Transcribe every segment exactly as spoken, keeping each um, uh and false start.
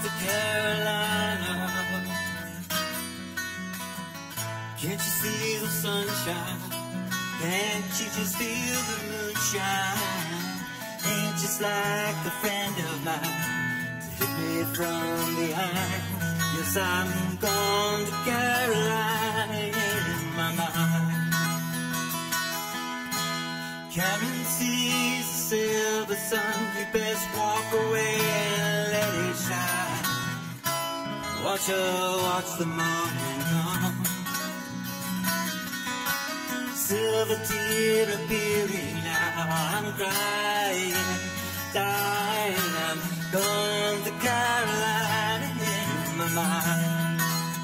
to Carolina. Can't you see the sunshine? Can't you just feel the moonshine? Ain't just like a friend of mine to hit me from behind. Yes, I'm gone to Carolina in my mind. Karen sees the silver sun, you best walk away and let it shine. Watch her, watch the morning come. Silver tear appearing now, I'm crying, dying, I'm gone to Carolina in my mind.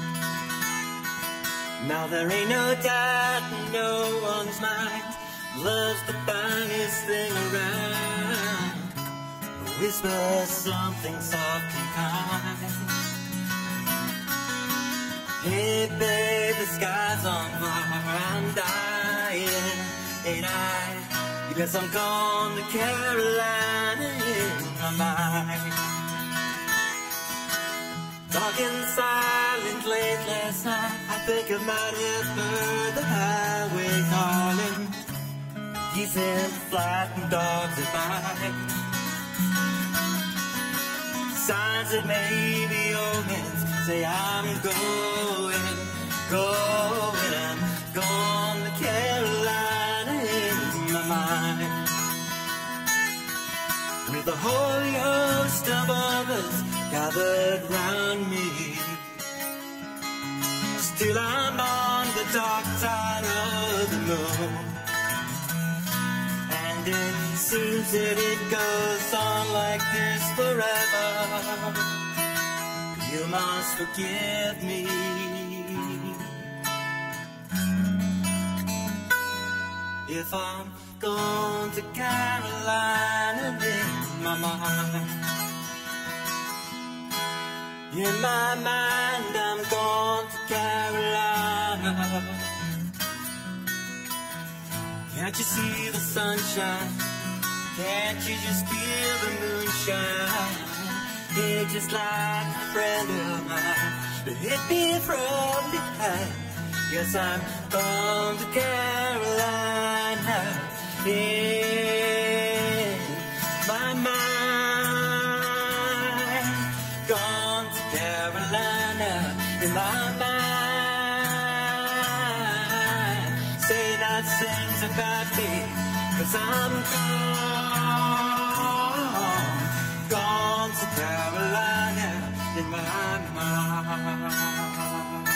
Now there ain't no doubt in no one's mind, love's the finest thing around. Whisper something soft and kind. Hey babe, the sky's on fire, I'm dying, and I guess I'm gone to Carolina in my mind. Talking silent late last night, I think I might have heard the highway calling. Geese in flight and dogs at night. Signs that may be omens say I'm going, going, I'm gone to Carolina in my mind. With a whole host of others gathered round me, still I'm on the dark side of the moon. And it seems that it goes on like this forever. You must forgive me if I'm gone to Carolina in my mind. In my mind I'm gone to Carolina. Can't you see the sunshine? Can't you just feel the moonshine? It's just like a friend of mine that hit me from behind. Yes, I'm gone to Carolina in my mind. Gone to Carolina in my mind. Say not things about me, 'cause I'm gone, gone to Carolina in my mind.